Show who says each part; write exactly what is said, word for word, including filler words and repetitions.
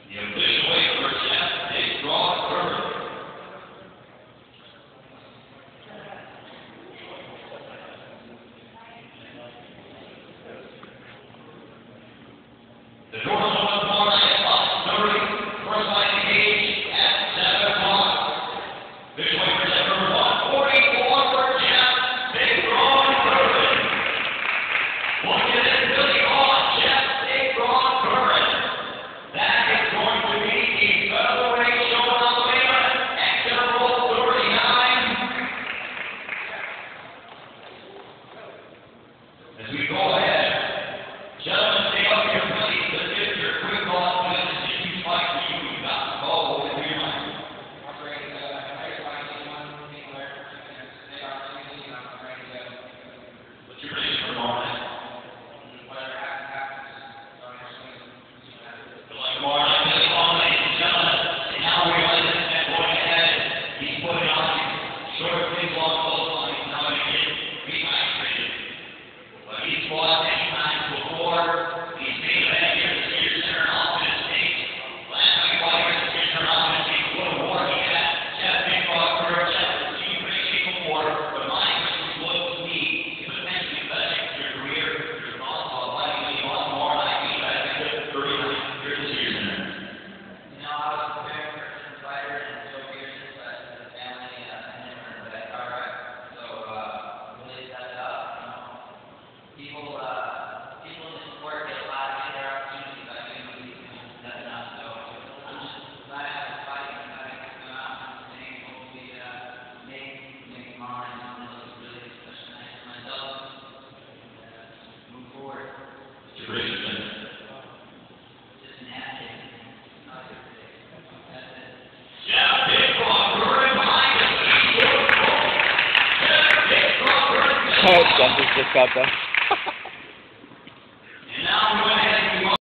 Speaker 1: The official weight for Jeff is draw Curran. The doors open tomorrow night at eleven thirty. First light engaged at seven o'clock. Official weight for Jeff number one forty-four for Jeff. Big draw Curran. Look at it, Billy on Jeff. Big draw Curran. That is going to be the featherweight showdown winner at General thirty-nine. As we go ahead, gentlemen, stay up here, please. Let's get your quick thoughts. This is a huge fight for you. You've got the ball over your mind. What's your prediction for tomorrow night? Tomorrow night, Billy Long, ladies and gentlemen. And now we realize that going ahead, he's putting on short things long clothes on. He's now going to get rehydrated. But he's fought many times before. He's made a head here at the Senior Center and off in his state. Last time he fought here at the Senior Center and off in his state, what a war he had. Jeff Big fought for Jeff has seen pretty shape before. But my question is, what to me is potentially the best of your career. Your thoughts about fighting Billy Long tomorrow night. You guys have got thirty-nine here at the Senior Center.
Speaker 2: You know, I was preparing for a fighter and so years, but the family uh, and different, but that's all right. So, uh, really set it up, you know. People, uh, people in the sport get a lot of their opportunities by doing what these things set up. So, I'm just glad I have a fight and glad I can come out and saying, hopefully, uh, make, make tomorrow and this was really a special night for myself. And, uh, move forward.
Speaker 1: What's your prediction?
Speaker 2: Just an athlete. Not a good day. That's it.
Speaker 1: Jeff Big fought Curran behind the scenes. Jeff Big fought Curran.
Speaker 3: Oh, Jeff just got that.